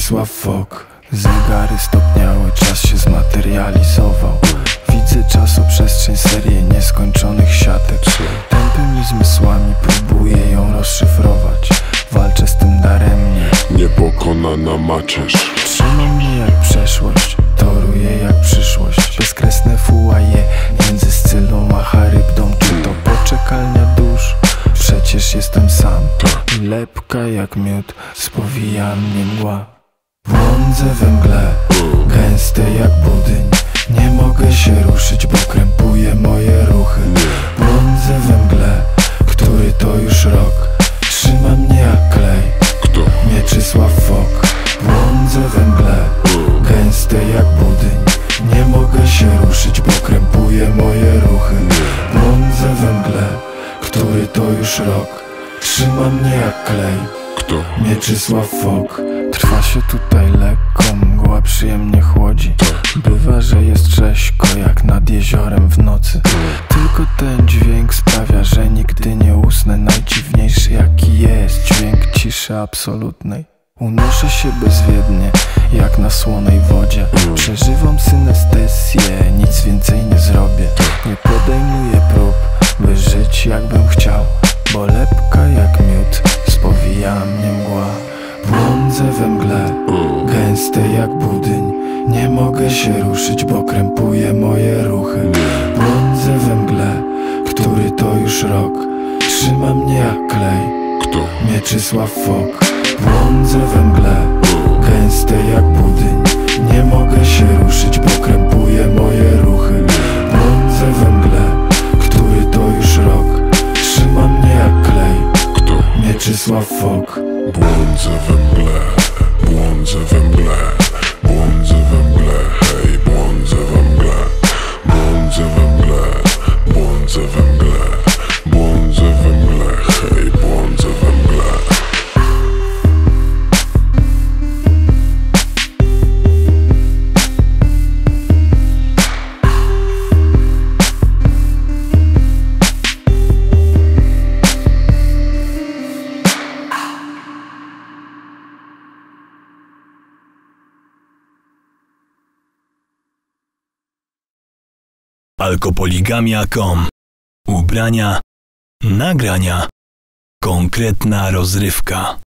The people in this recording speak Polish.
Mieczysław Fok. Zegary stopniały, czas się zmaterializował. Widzę czasoprzestrzeń, serię nieskończonych siatek. Tępymi zmysłami próbuję ją rozszyfrować. Walczę z tym daremnie, niepokonana macierz. trzyma mnie jak przeszłość, toruje jak przyszłość. Bezkresne fuaje między Scylą a Charybdą. Czy to poczekalnia dusz? Przecież jestem sam. I lepka jak miód spowija mnie mgła. Błądzę we mgle, gęste jak budyń. Nie mogę się ruszyć, bo krępuje moje ruchy. Błądzę we mgle, który to już rok. Trzyma mnie jak klej, Kto? Mieczysław Fok. Błądzę we mgle, gęste jak budyń. Nie mogę się ruszyć, bo krępuje moje ruchy. Błądzę we mgle, który to już rok. Trzyma mnie jak klej, Kto? Mieczysław Fok. Trwa się tutaj lekko, mgła przyjemnie chłodzi. Bywa, że jest rzeźko jak nad jeziorem w nocy. Tylko ten dźwięk sprawia, że nigdy nie usnę. Najdziwniejszy jaki jest dźwięk ciszy absolutnej. Unoszę się bezwiednie, jak na słonej wodzie. Przeżywam synestezję, nic więcej nie zrobię. Nie podejmuję prób, by żyć jakbym chciał. Bo lepka jak miód spowija mnie mgła. Błądzę we mgle, gęste jak budyń. Nie mogę się ruszyć, bo krępuje moje ruchy. Błądzę we mgle, który to już rok. Trzyma mnie jak klej, Kto? Mieczysław Fok. Błądzę we mgle, gęste jak budyń. Nie mogę się ruszyć, bo krępuje moje ruchy. Błądzę we mgle, który to już rok. Trzyma mnie jak klej, Kto? Mieczysław Fok. Błądzę we mgle, błądzę we mgle, błądzę we mgle, hej, błądzę we mgle, błądzę we mgle, błądzę we mgle, błądzę we mgle, hej, błądzę we mgle. Alkopoligamia.com. Ubrania, nagrania, konkretna rozrywka.